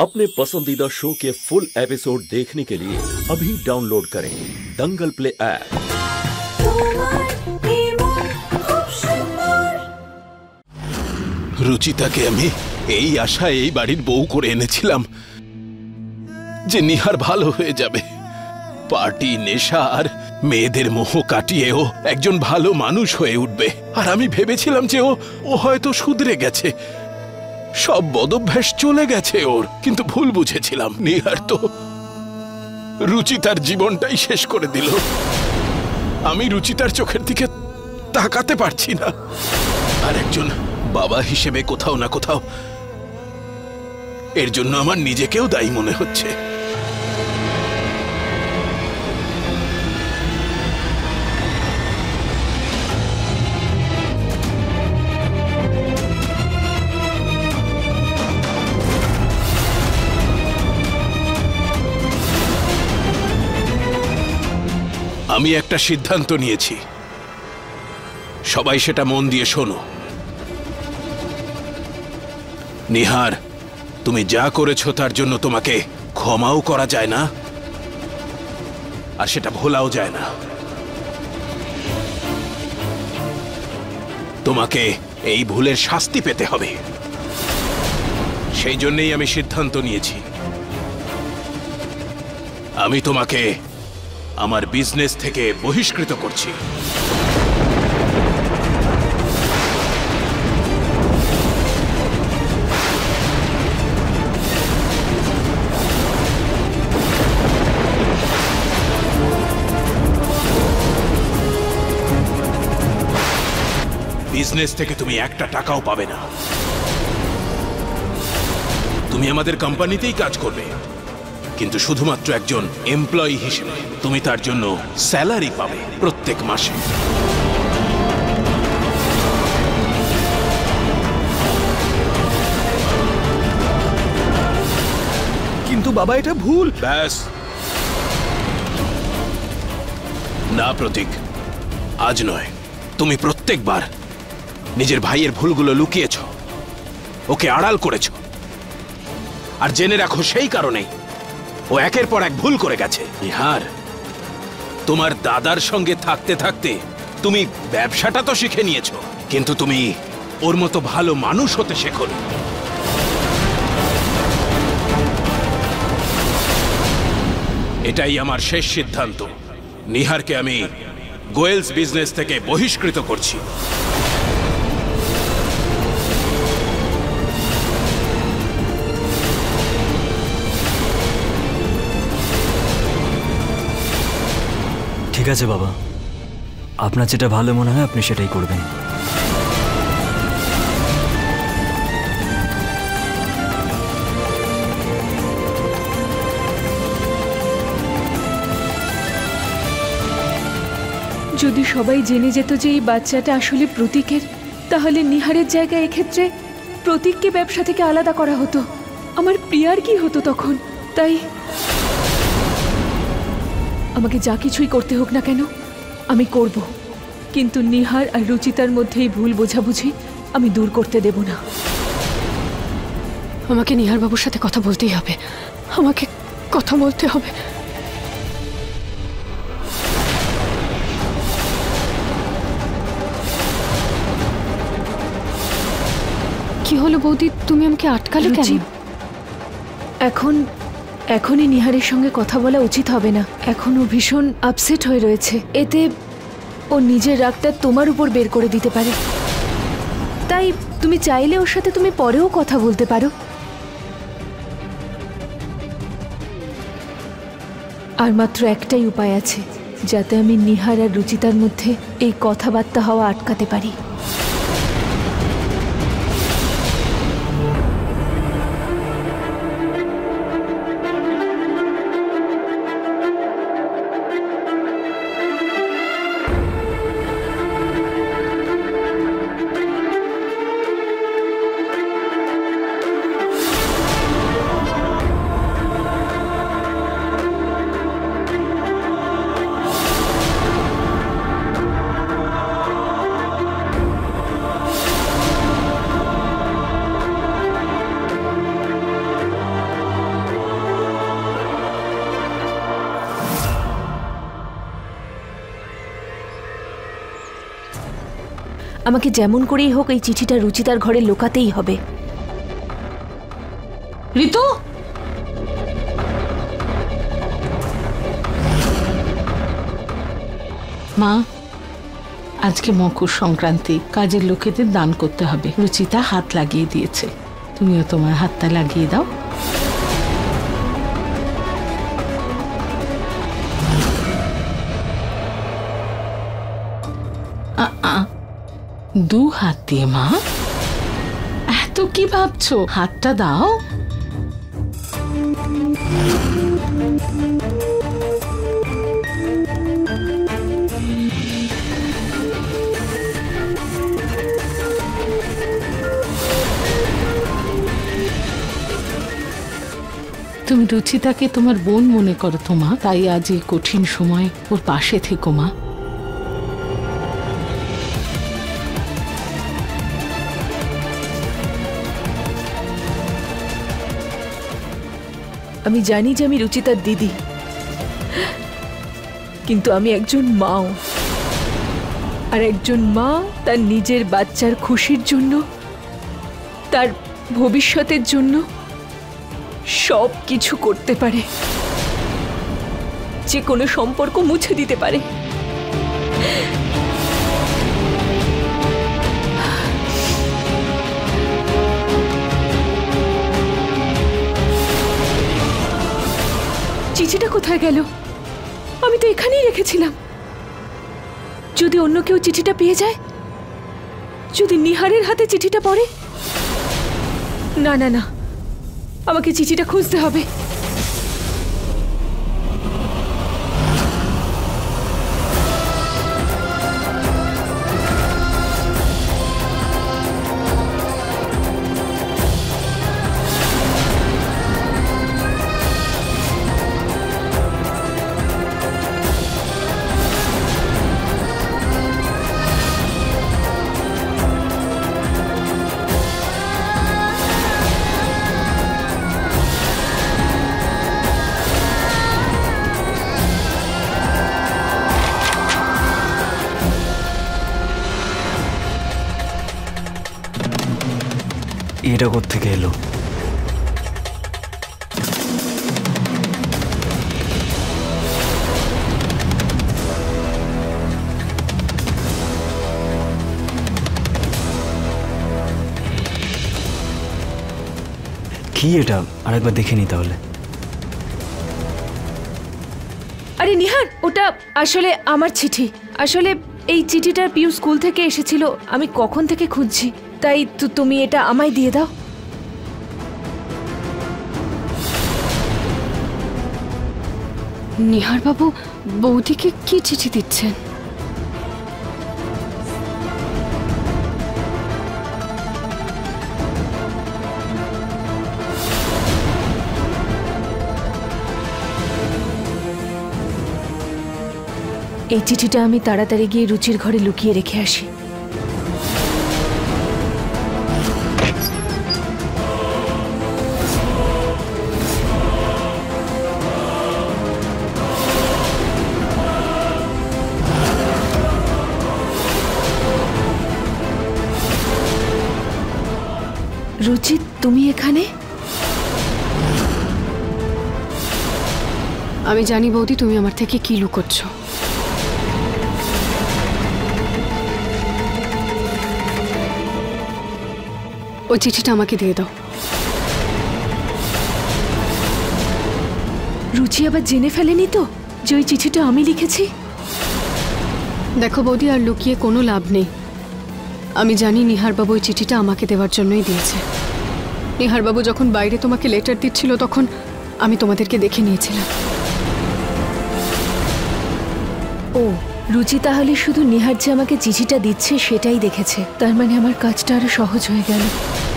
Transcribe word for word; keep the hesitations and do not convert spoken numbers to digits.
अपने पसंदीदा शो के फुल एपिसोड देखने के लिए अभी डाउनलोड करें दंगल प्ले ऐप। রুচিতাকে আমি এই আশায় এই বাড়ির বউ করে এনেছিলাম যে নিহার ভালো হয়ে যাবে, পার্টি নেশা আর মেয়েদের মোহ কাটিয়েও একজন ভালো মানুষ হয়ে উঠবে। আর আমি ভেবেছিলাম যে ও ও হয়তো শুধরে গেছে, সব বদভ্যাস চলে গেছে ওর। কিন্তু ভুল বুঝেছিলাম, নিহার তো রুচিতার জীবনটাই শেষ করে দিল। আমি রুচিতার চোখের দিকে তাকাতে পারছি না। আর একজন বাবা হিসেবে কোথাও না কোথাও এর জন্য আমার নিজেকেও দায়ী মনে হচ্ছে। আমি একটা সিদ্ধান্ত নিয়েছি, সবাই সেটা মন দিয়ে শোনো। নিহার, তুমি যা করেছো তার জন্য তোমাকে ক্ষমাও করা যায় না, আর সেটা ভোলাও যায় না। তোমাকে এই ভুলের শাস্তি পেতে হবে। সেই জন্যই আমি সিদ্ধান্ত নিয়েছি, আমি তোমাকে আমার বিজনেস থেকে বহিষ্কৃত করছি। বিজনেস থেকে তুমি একটা টাকাও পাবে না। তুমি আমাদের কোম্পানিতেই কাজ করবে, কিন্তু শুধুমাত্র একজন এমপ্লয়ি হিসেবে। তুমি তার জন্য স্যালারি পাবে প্রত্যেক মাসে। কিন্তু বাবা, এটা ভুল। ব্যাস, না প্রতীক, আজ নয়, তুমি প্রত্যেকবার নিজের ভাইয়ের ভুলগুলো লুকিয়েছ, ওকে আড়াল করেছ। আর জেনে রাখো, সেই কারণেই ও একের পর এক ভুল করে গেছে। নিহার, তোমার দাদার সঙ্গে থাকতে থাকতে তুমি ব্যবসাটা তো শিখে নিয়েছো, কিন্তু তুমি ওর মতো ভালো মানুষ হতে শেখোনি। এটাই আমার শেষ সিদ্ধান্ত। নিহারকে আমি গোয়েলস বিজনেস থেকে বহিষ্কৃত করছি। ঠিক আছে বাবা, আপনার যেটা ভালো মনে হয় আপনি সেটাই করবেন। যদি সবাই জেনে যেত যে এই বাচ্চাটা আসলে প্রতীকের, তাহলে নিহারের জায়গায় এক্ষেত্রে প্রতীককে ব্যবসা থেকে আলাদা করা হতো। আমার প্রিয়ার কি হতো তখন? তাই আমাকে যা কিছুই করতে হোক না কেন আমি করব, কিন্তু নিহার আর রুচিতার মধ্যে এই ভুল বোঝাবুঝি আমি দূর করতে দেব না। আমাকে নিহার বাবুর সাথে কথা বলতেই হবে, আমাকে কথা বলতে হবে। কি হলো বৌদি, তুমি আমাকে আটকালে কেন? এখন এখনই নিহারের সঙ্গে কথা বলা উচিত হবে না। এখন ও ভীষণ আপসেট হয়ে রয়েছে, এতে ও নিজের রাগটা তোমার উপর বের করে দিতে পারে। তাই তুমি চাইলে ওর সাথে তুমি পরেও কথা বলতে পারো। আর মাত্র একটাই উপায় আছে যাতে আমি নিহার আর রুচিতার মধ্যে এই কথাবার্তা হওয়া আটকাতে পারি। আমাকে যেমন করেই হোক এই চিঠিটা রুচিতার ঘরে লুকাতেই হবে। ঋতু, মা, আজকে মকর সংক্রান্তি, কাজের লোকেদের দান করতে হবে। রুচিতা হাত লাগিয়ে দিয়েছে, তুমিও তোমার হাতটা লাগিয়ে দাও। দু হাত দিয়ে মা, এত কি ভাবছো? হাতটা দাও। তুমি রুচিতাকে তোমার বোন মনে করো তো মা, তাই আজ এই কঠিন সময় ওর পাশে থেকো মা। আমি জানি যে আমি রুচিতার দিদি, কিন্তু আমি একজন মাও, আর একজন মা তার নিজের বাচ্চার খুশির জন্য, তার ভবিষ্যতের জন্য সব কিছু করতে পারে, যে কোনো সম্পর্ক মুছে দিতে পারে। চিঠিটা কোথায় গেল? আমি তো এখানেই রেখেছিলাম। যদি অন্য কেউ চিঠিটা পেয়ে যায়, যদি নিহারের হাতে চিঠিটা পড়ে, না না না, আমাকে চিঠিটা খুঁজতে হবে। এটা কোত্থেকে এলো? কি এটা? আরেকবার দেখে নি তাহলে। আরে নিহার, ওটা আসলে আমার চিঠি। আসলে এই চিঠিটার পিউ স্কুল থেকে এসেছিল, আমি কখন থেকে খুঁজছি, তাই তুমি এটা আমায় দিয়ে দাও। নিহার বাবু বৌদিকে কি চিঠি দিচ্ছেন? এই চিঠিটা আমি তাড়াতাড়ি গিয়ে রুচির ঘরে লুকিয়ে রেখে আসি। রুচি, তুমি এখানে? আমি জানি বৌদি তুমি আমার থেকে কি লুকোচ্ছ। ওই চিঠিটা আমাকে দিয়ে দাও। রুচি আবার জেনে ফেলেনি তো যে ওই চিঠিটা আমি লিখেছি? দেখো বৌদি, আর লুকিয়ে কোনো লাভ নেই। আমি জানি নিহারবাবু ওই চিঠিটা আমাকে দেওয়ার জন্যই দিয়েছে। নিহারবাবু যখন বাইরে তোমাকে লেটার দিচ্ছিল তখন আমি তোমাদেরকে দেখে নিয়েছিলাম। ও, রুচি তাহলে শুধু নিহার যে আমাকে চিঠিটা দিচ্ছে সেটাই দেখেছে। তার মানে আমার কাজটা আরো সহজ হয়ে গেল।